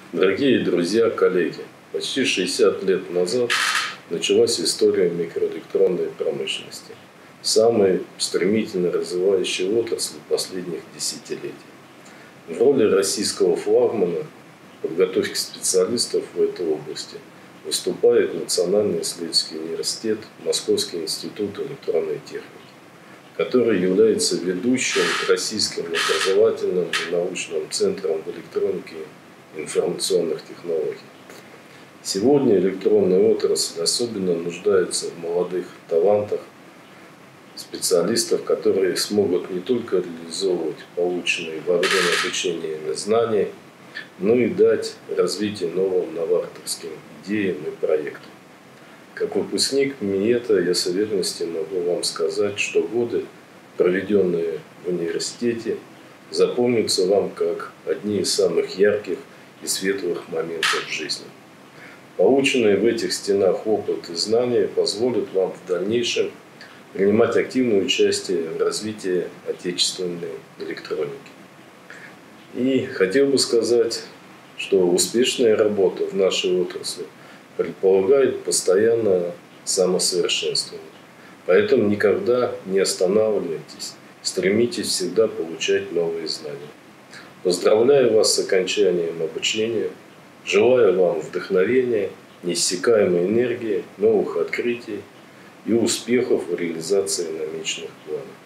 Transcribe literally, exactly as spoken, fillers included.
Дорогие друзья, коллеги, почти шестьдесят лет назад началась история микроэлектронной промышленности, самой стремительно развивающей отрасли последних десятилетий. В роли российского флагмана в подготовке специалистов в этой области выступает Национальный исследовательский университет Московский институт электронной техники, который является ведущим российским образовательным и научным центром в электронике и информационных технологий. Сегодня электронная отрасль особенно нуждается в молодых талантах, специалистов, которые смогут не только реализовывать полученные во время обучения знания, но и дать развитие новым новаторским идеям и проектам. Как выпускник МИЭТа я с уверенностью могу вам сказать, что годы, проведенные в университете, запомнятся вам как одни из самых ярких и светлых моментов в жизни. Полученные в этих стенах опыт и знания позволят вам в дальнейшем принимать активное участие в развитии отечественной электроники. И хотел бы сказать, что успешная работа в нашей отрасли предполагает постоянное самосовершенствование. Поэтому никогда не останавливайтесь, стремитесь всегда получать новые знания. Поздравляю вас с окончанием обучения, желаю вам вдохновения, неиссякаемой энергии, новых открытий и успехов в реализации намеченных планов.